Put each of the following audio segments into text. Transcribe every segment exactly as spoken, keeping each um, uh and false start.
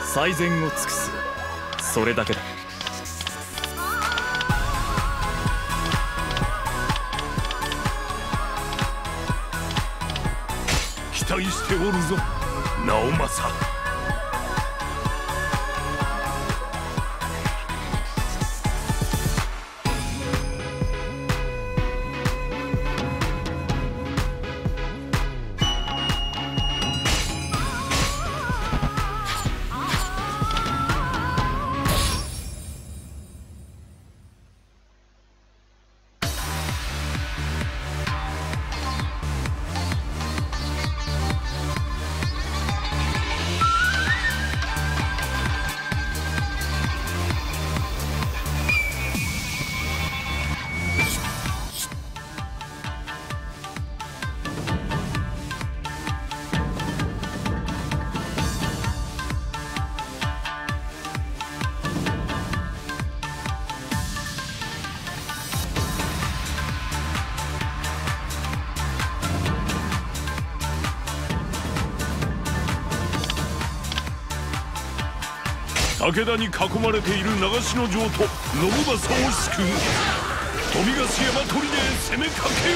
最善を尽くす、それだけだ。 期待しておるぞ直政。武田に囲まれている長篠城と信政を救う。富樫山砦へ攻めかけよ。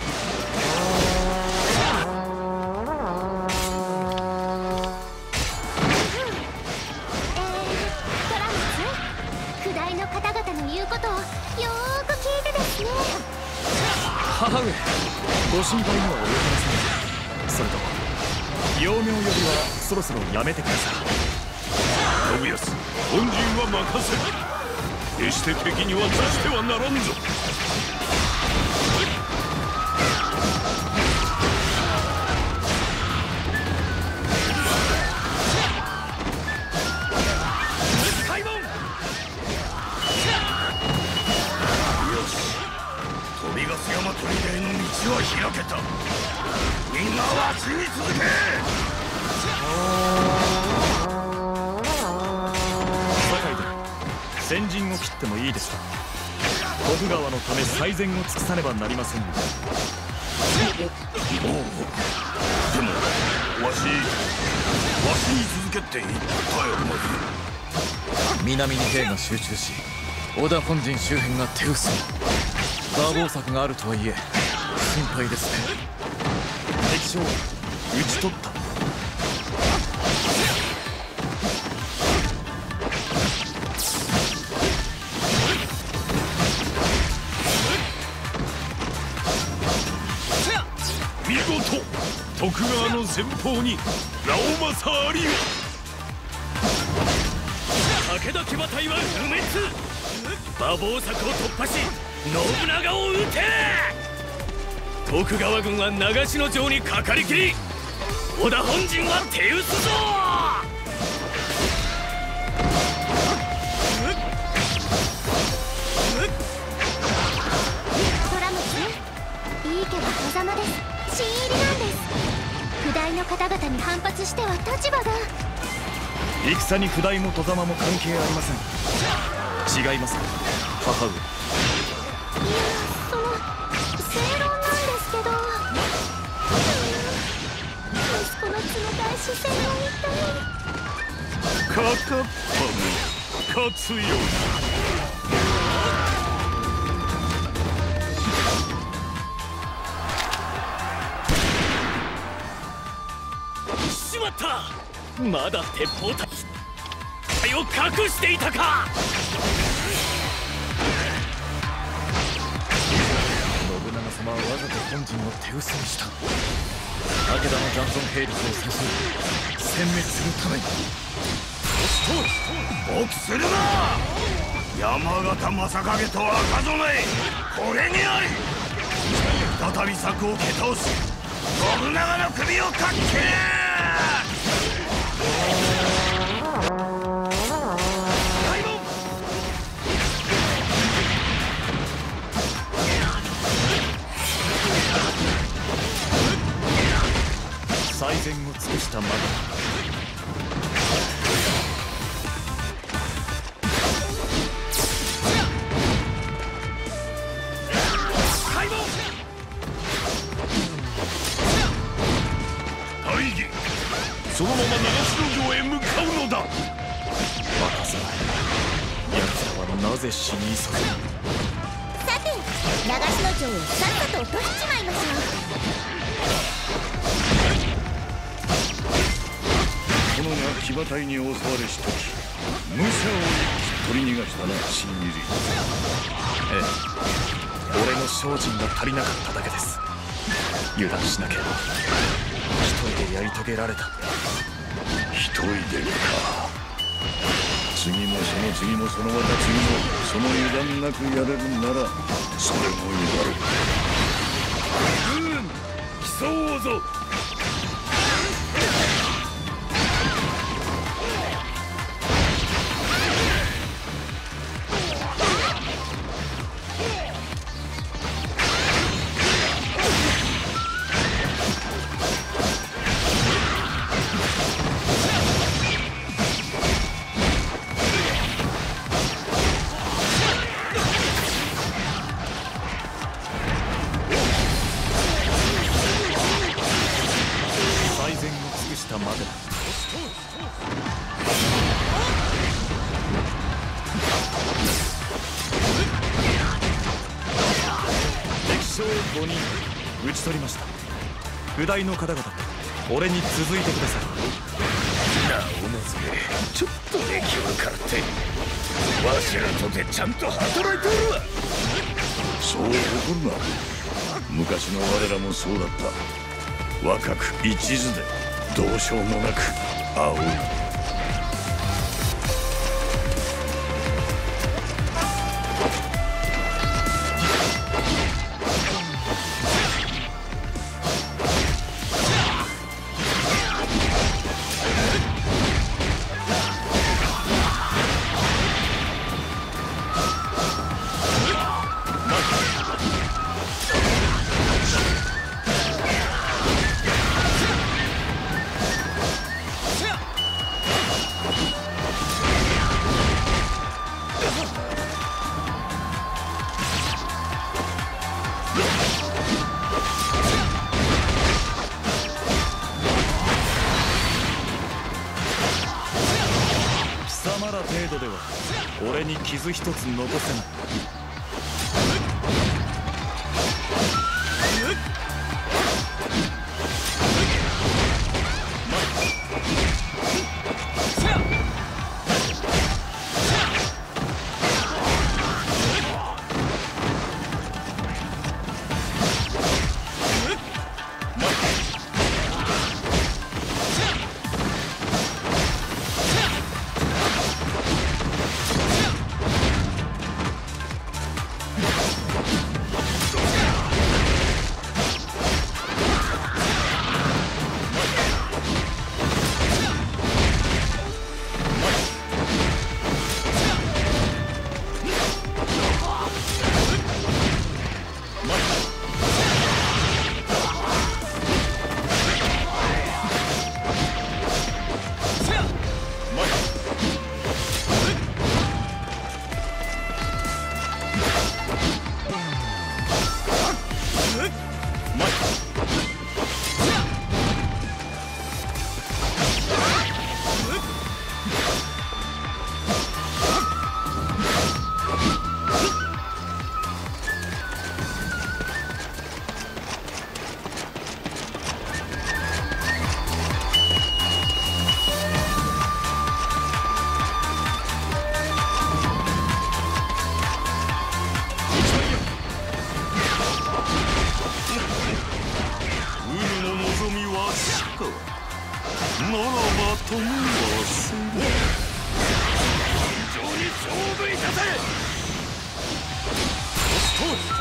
虎松、九代の方々の言うことをよーく聞いてですね。 母上、ご心配には及びません。それと幼名よりはそろそろやめてください。 信康、本陣は任せる。決して敵には座してはならんぞ。よし、飛び樫山砦への道は開けた。みんなは走り続け。 先陣を切ってもいいですか。徳川のため最善を尽くさねばなりません。でもわしわしに続けって言ったよ。まず南に兵が集中し、織田本陣周辺が手薄に。馬防策があるとはいえ心配ですね。敵将討ち取った。 見事徳川の前方に直政ありよ。武田騎馬隊は不滅。馬防柵を突破し信長を討て。徳川軍は長篠城にかかりきり、織田本陣は手薄ぞ。 虎松、いいけど狭間です。新入りなんです。九代の方々に反発しては立場が。 戦に九代も外様も関係ありません。違いますか、母上。 いや、その正論なんですけど、息子の冷たい視線を見て。 かかったね、勝つよ。しまった、まだ鉄砲隊を隠していたか。 信長様はわざと本陣を手薄にした。武田の残存兵力を差し殲滅するために。 臆するな。山形正景と赤備え、これにあり。再び策を蹴倒し信長の首をかっけれ。 最善を尽くしたまま。 大義、そのまま長篠城へ向かうのだ。 ますが、奴らはなぜ死に急ぐ。 さて流しの城をさっさと落としちまいましょ殿が騎馬隊に襲われし時、武者を取り逃がしたな、新入り。 ええ、俺の精進が足りなかっただけです。油断しなければ一人でやり遂げられた。 一人でか。次もその次もそのまた次も、その油断なくやれるならそれもいいだろう。 うん、競おうぞ。 最善を尽くしたまでだ。敵将ごにん討ち取りました。部隊の方々、俺に続いてください。 なおのぜ、ちょっと出来悪かってわしらとてちゃんと働いておるわ。 そう怒るな。昔の我らもそうだった。若く一途でどうしようもなく青い。 貴様ら程度では俺に傷一つ残せない。 ならばともはせぬ。 非常に勝負いたせ。